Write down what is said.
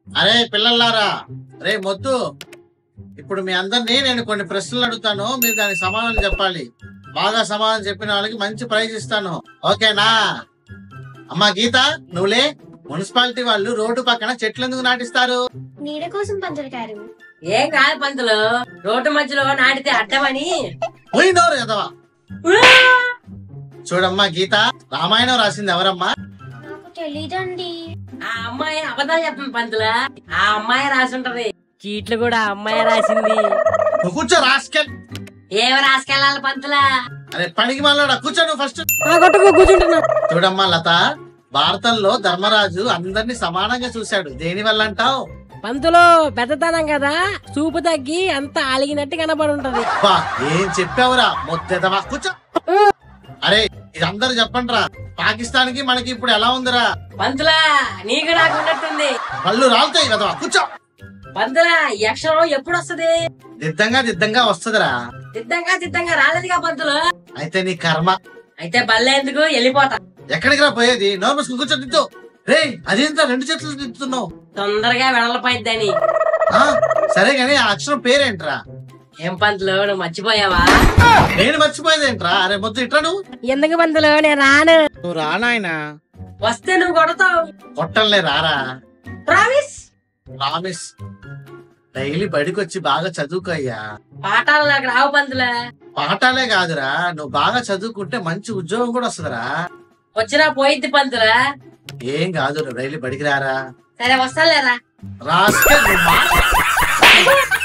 అరే పిల్లలారా, రే మొద్దు, ఇప్పుడు మీ అందరినీ నేను కొన్ని ప్రశ్నలు అడుగుతాను, మీరు దానికి సమాధానం చెప్పాలి. బాగా సమాధానం చెప్పిన వాళ్ళకి మంచి ప్రైజ్ ఇస్తాను, ఓకేనా? అమ్మా గీత, నువ్వులే. మున్సిపాలిటీ వాళ్ళు రోడ్డు పక్కన చెట్లు ఎందుకు నాటిస్తారు? నీడ కోసం పంతులు గారు. ఏం కాదు పంతులు, రోడ్డు మధ్యలో నాటితే అడ్డమని. పోయినోరు కదవా. చూడమ్మా గీత, రామాయణం రాసింది ఎవరమ్మా? నాకు తెలీదండి. ఆ అమ్మాయి అబద్ధాలు చెప్తుంది పంతులా. ఆ అమ్మాయి రాసుంటది. చీట్లు కూడా ఆ అమ్మాయి రాసింది. నువ్వు కూర్చో రాసుకెళ్ళి. ఏమి రాసుకెళ్ళాలి పంతులా? అరే పనికి మాలాడా, కూర్చో నువ్వు ఫస్ట్. కూర్చుంటున్నా. చూడమ్మా లత, భారతంలో ధర్మరాజు అందరినీ సమానంగా చూశాడు. దేని వల్ల అంటావు? పంతులు పెద్దతనం కదా, చూపు తగ్గి అంత అలిగినట్టు కనబడి ఉంటది. ఏం చెప్పావురా మొత్తెదవా, కూర్చో. అరే ఇది అందరు చెప్పండి రా, పాకిస్తాన్ కి మనకి ఇప్పుడు ఎలా ఉందిరా? పంతులా నీకు నాకు ఉన్నట్టుంది. పళ్ళు రాలుతాయి కదవా, కూర్చో. పంతులా ఈ అక్షరం ఎప్పుడు వస్తది? దిద్దంగా వస్తదిరా. దిద్దంగా రాలేదుగా పంతులు. అయితే నీ కర్మ. అయితే బల్లే ఎందుకు, వెళ్ళిపోతా. ఎక్కడికి రా పోయేది? నోర్మస్ కూర్చో, దిద్దు. రే అదేంత రెండు చేతులు దిద్దుతున్నావు? తొందరగా వెడలపోయిద్దని. సరే గాని ఆ అక్షరం పేరేంట్రా? ఏం పంతులు నువ్వు మర్చిపోయావా? నేను మర్చిపోయేదేంట్రా? అరే మొద్దు ఇట్లా నువ్వు. ఎందుకు పంతులు, నేను రాను. నువ్వు రానాయనా? వస్తే నువ్వు కొడతావు. కొట్టంలే, రారా. ప్రామిస్. ప్రామిస్. డైలీ బడికి వచ్చి బాగా చదువుకో అయ్యా. పాఠాలు నాకు రావు పంతులే. పాఠాలే కాదురా, నువ్వు బాగా చదువుకుంటే మంచి ఉద్యోగం కూడా వస్తుందిరా. వచ్చినా పోయిద్ది పంతులే. ఏం కాదు, నువ్వు డైలీ బడికి రారా. సరే వస్తాలేరా. రాస్కే